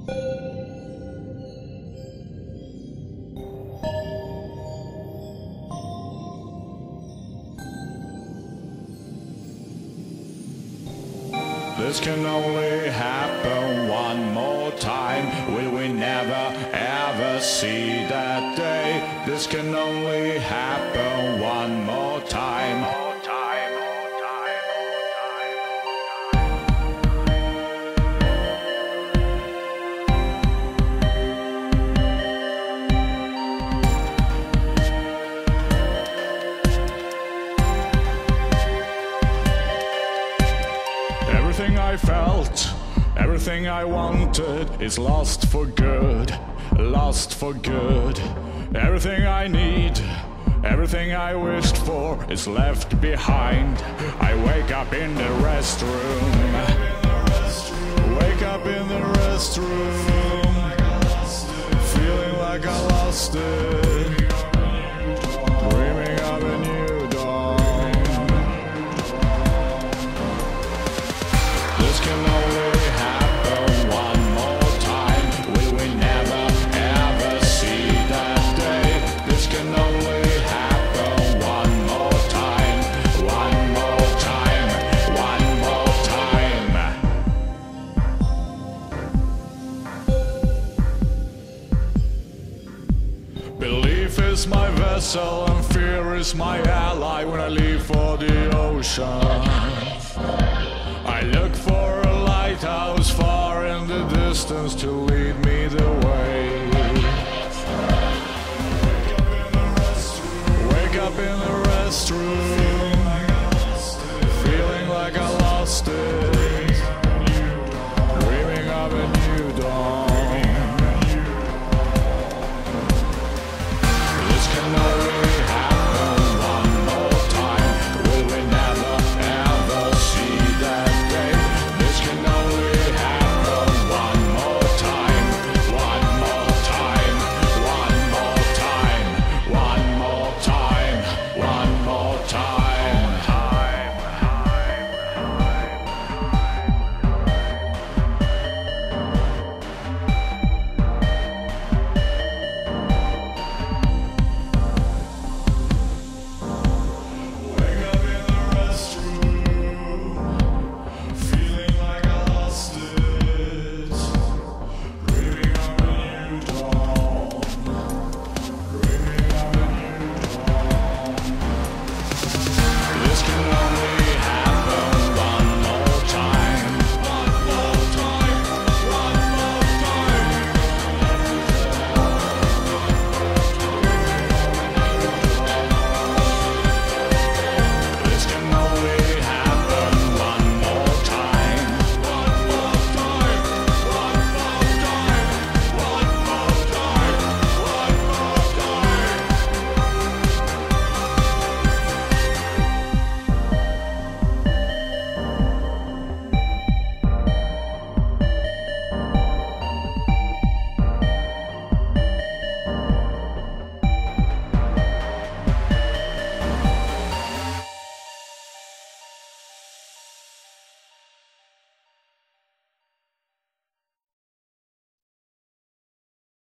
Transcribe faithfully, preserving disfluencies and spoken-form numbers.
This can only happen one more time. Will we never ever see that day? This can only happen one more time. Everything I felt, everything I wanted is lost for good, lost for good. Everything I need, everything I wished for is left behind. I wake up in the restroom, wake up in the restroom, feeling like I lost it, dreaming of a new dawn. This can only happen one more time. Will we never ever see that day? This can only happen one more time. One more time. One more time. Belief is my vessel and fear is my ally when I leave for the ocean. I look for a lighthouse far in the distance to lead me the way.